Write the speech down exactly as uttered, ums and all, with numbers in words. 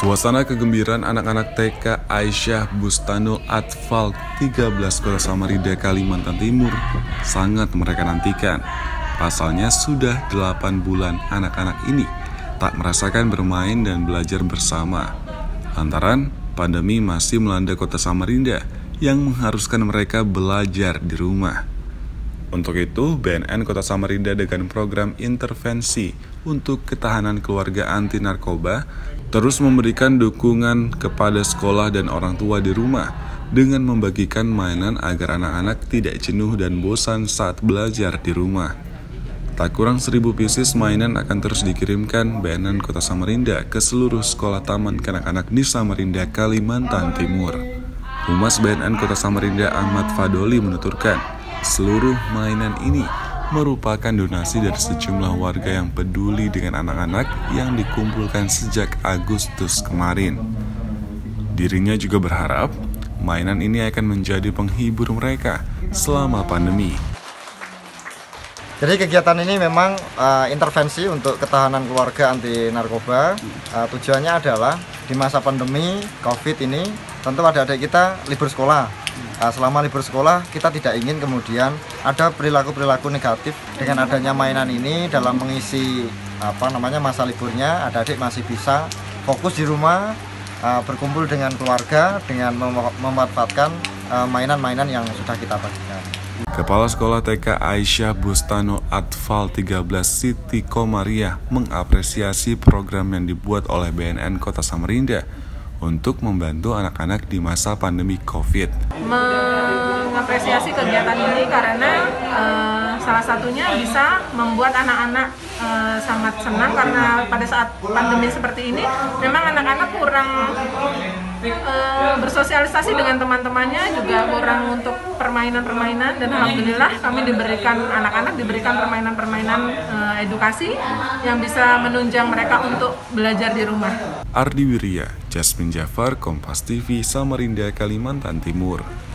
Suasana kegembiraan anak-anak T K Aisyah Bustanul Atfal tiga belas Kota Samarinda, Kalimantan Timur sangat mereka nantikan. Pasalnya sudah delapan bulan anak-anak ini tak merasakan bermain dan belajar bersama. Lantaran pandemi masih melanda Kota Samarinda yang mengharuskan mereka belajar di rumah. Untuk itu, B N N Kota Samarinda dengan program intervensi untuk ketahanan keluarga anti narkoba terus memberikan dukungan kepada sekolah dan orang tua di rumah dengan membagikan mainan agar anak-anak tidak jenuh dan bosan saat belajar di rumah. Tak kurang seribu pieces mainan akan terus dikirimkan B N N Kota Samarinda ke seluruh sekolah taman kanak-kanak di Samarinda, Kalimantan Timur. Humas B N N Kota Samarinda Ahmad Fadoli menuturkan, seluruh mainan ini merupakan donasi dari sejumlah warga yang peduli dengan anak-anak yang dikumpulkan sejak Agustus kemarin. Dirinya juga berharap mainan ini akan menjadi penghibur mereka selama pandemi. Jadi kegiatan ini memang uh, intervensi untuk ketahanan keluarga anti narkoba. Uh, tujuannya adalah di masa pandemi COVID ini tentu adik-adik kita libur sekolah. Uh, selama libur sekolah kita tidak ingin kemudian ada perilaku-perilaku negatif. Dengan adanya mainan ini dalam mengisi apa namanya masa liburnya, adik-adik masih bisa fokus di rumah, uh, berkumpul dengan keluarga dengan mem memanfaatkan uh, mainan-mainan yang sudah kita bagikan. Kepala Sekolah T K Aisyah Bustanul Atfal tiga belas Siti Komariah mengapresiasi program yang dibuat oleh B N N Kota Samarinda untuk membantu anak-anak di masa pandemi COVID. Mengapresiasi kegiatan ini karena uh, salah satunya bisa membuat anak-anak uh, sangat senang karena pada saat pandemi seperti ini memang anak-anak kurang uh, bersosialisasi dengan teman-temannya, juga kurang untuk permainan-permainan, dan alhamdulillah kami diberikan anak-anak diberikan permainan-permainan uh, edukasi yang bisa menunjang mereka untuk belajar di rumah. Ardi Wirya, Jasmine Jafar, Kompas T V, Samarinda, Kalimantan Timur.